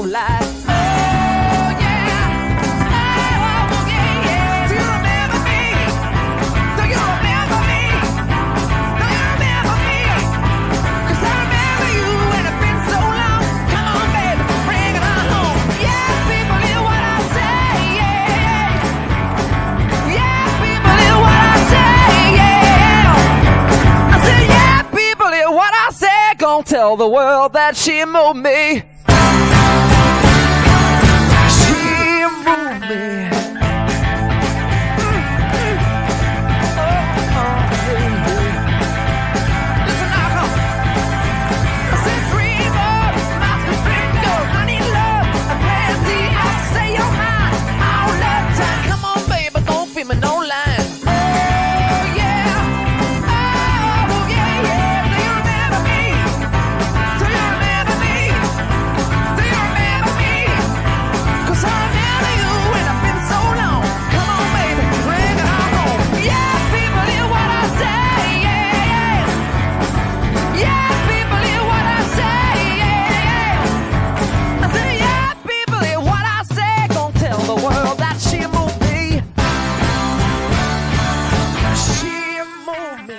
lie. Oh yeah, oh yeah, yeah. Do you remember me? Do you remember me? Do you remember me? 'Cause I remember you and it's been so long. Come on, baby, bring it on home. Yeah, people hear what I say, yeah. Yeah, people hear what I say, yeah. I said, yeah, people hear what I say. Gonna tell the world that she moved me. She moved me. Listen now, come on. I said, dreamer, mountain dreamer, I need love, a plenty. I'll say your mind all the time. Come on, baby, don't feel me no line. Oh yeah, oh yeah, yeah. Do you remember me? Do you remember me? Do you remember me? 'Cause I remember you and it's been so long. Come on, baby, bring it on home. Yeah, people hear what I say, yeah. Yeah, people hear what I say, yeah. I say, yeah, people hear what I say. Gonna tell the world that she moved me. She moved me.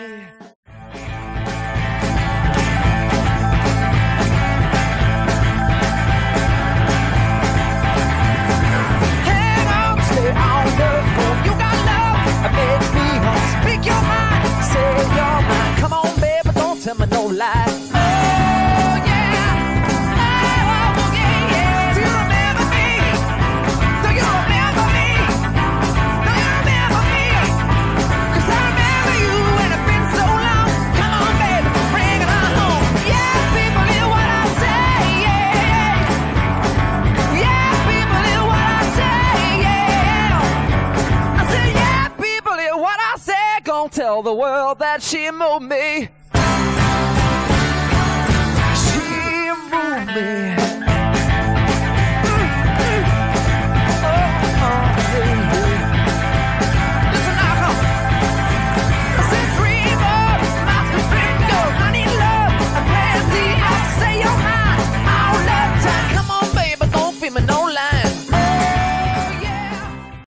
Hang on, stay on the phone. You got love, it makes me want to speak your mind, say your mind. Come on, baby, don't tell me no lie. Oh yeah, oh yeah, yeah. Do you remember me? Do you remember me? Do you remember me? 'Cause I remember you and it's been so long. Come on, baby, bring it on home. Yeah, people hear what I say, yeah. Yeah, people hear what I say, yeah. I said, yeah, people hear what I say. Gonna tell the world that she moved me. She moved me.